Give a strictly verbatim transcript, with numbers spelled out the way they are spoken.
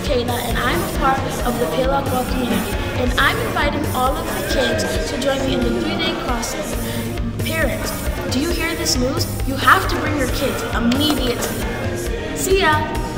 Shayla, and I'm a part of the Pye Lakwa community, and I'm inviting all of the kids to join me in the three-day crossing. Parents, do you hear this news? You have to bring your kids immediately. See ya!